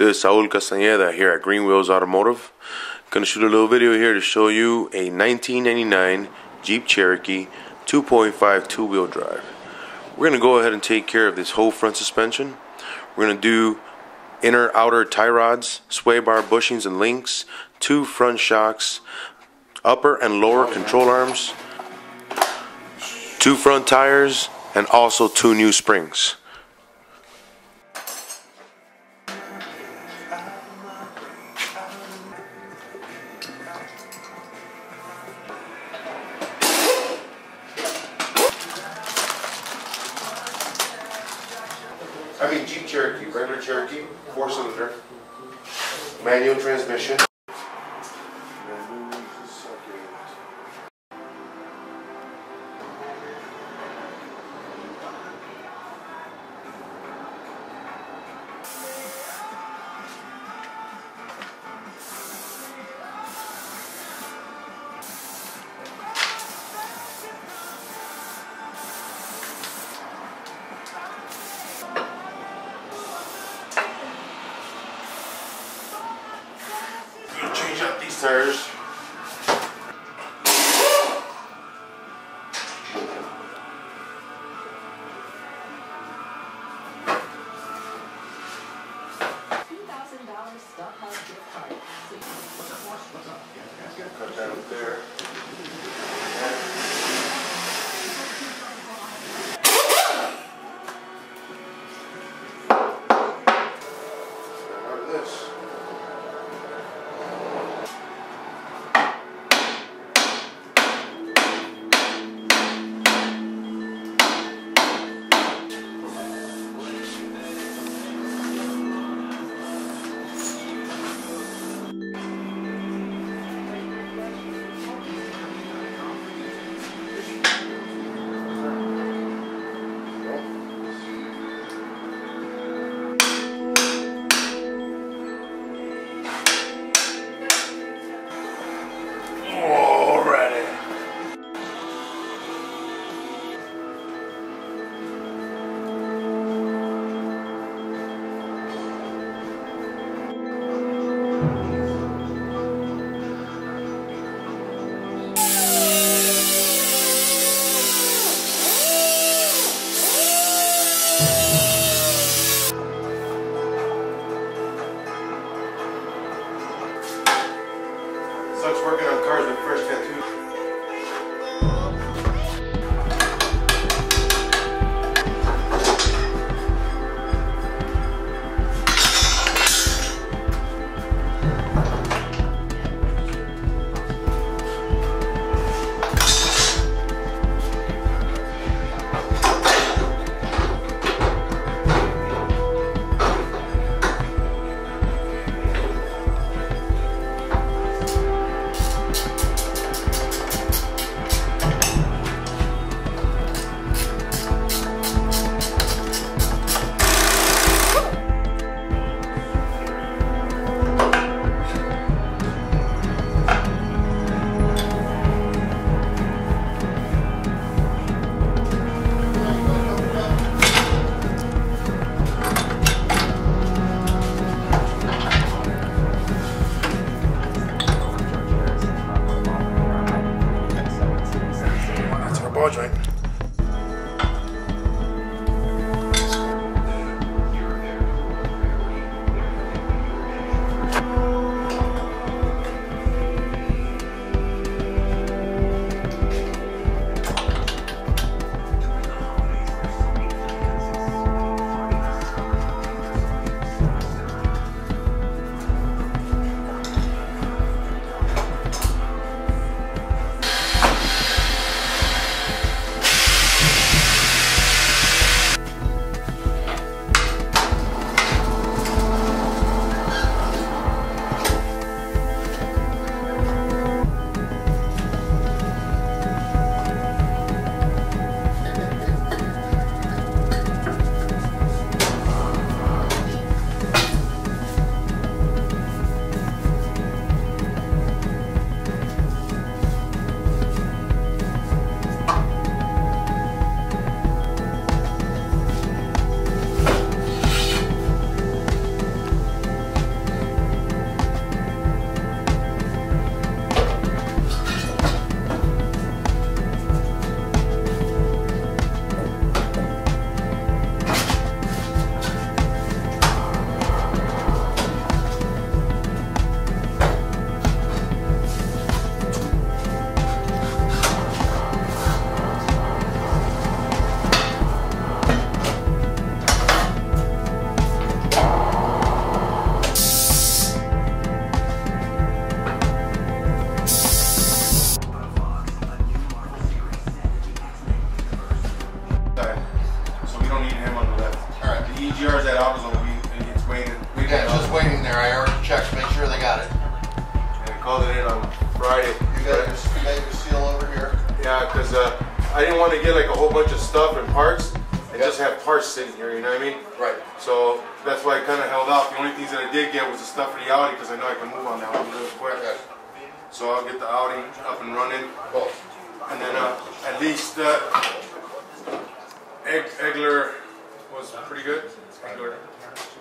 This is Saul Castaneda here at Green Wheels Automotive. Gonna shoot a little video here to show you a 1999 Jeep Cherokee 2.5 two-wheel drive. We're gonna go ahead and take care of this whole front suspension. We're gonna do inner outer tie rods, sway bar bushings and links, 2 front shocks, upper and lower control arms, 2 front tires, and also 2 new springs. Jeep Cherokee, regular Cherokee, 4-cylinder, manual transmission. Change out these tires. $2,000 stock house gift card. What's up? Cut that up there. Out of this. EGR's at AutoZone. It's waiting. Yeah, just waiting there. I already checked, make sure they got it. And I called it in on Friday. You got your seal over here. Yeah, because I didn't want to get like a whole bunch of stuff and parts and just have parts sitting here, you know what I mean? Right. So that's why I kind of held out. The only things that I did get was the stuff for the Audi because I know I can move on that one real quick. Okay. So I'll get the Audi up and running. Cool. And then at least Egler was pretty good. Egler.